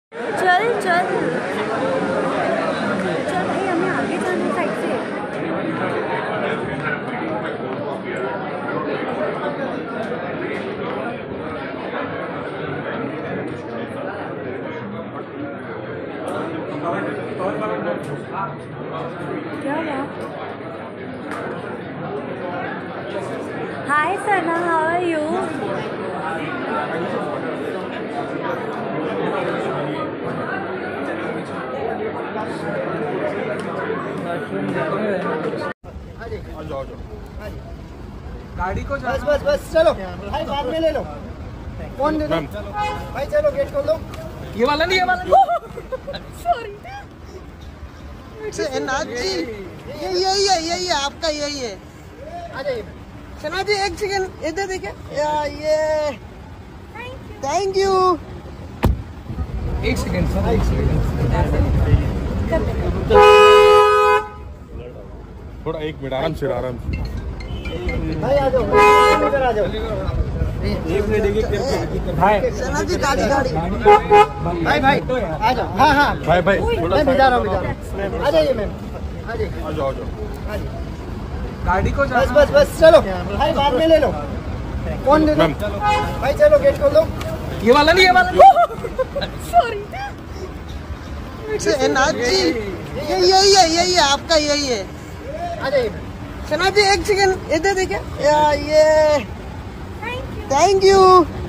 चल चल चल भाई, हमें आगे जाना साइड से। क्या हुआ? Hi Sana, how are you? गाड़ी को बस बस बस चलो भाई, बाद में ले लो। फोन दे दो भाई, चलो गेट खोल दो। ये वाला नहीं, ये वाला सॉरी नाथ जी, यही है आपका, यही है। आ जाइए सना जी, एक सेकंड इधर देखिए। ये थैंक यू। एक सेकंड सर, एक सेकंड थोड़ा, एक मिनट आराम से भाई आ जाओ, इधर आ जाओ। भाई सना जी, गाड़ी भाई भाई आ जाओ। हाँ हाँ भाई मैं भिजा रहा हूँ। आ जाइए मैम, आ जाइए। आ जाओ। गाड़ी को बस बस बस चलो भाई, बाद में ले लो। फोन दे दो भाई, चलो गेट खोल दो। ये वाला नहीं, ये वाला सॉरी नाथ जी, यही है आपका, यही है। आ जाइए सना जी, एक सेकंड इधर देखिए। ये थैंक यू।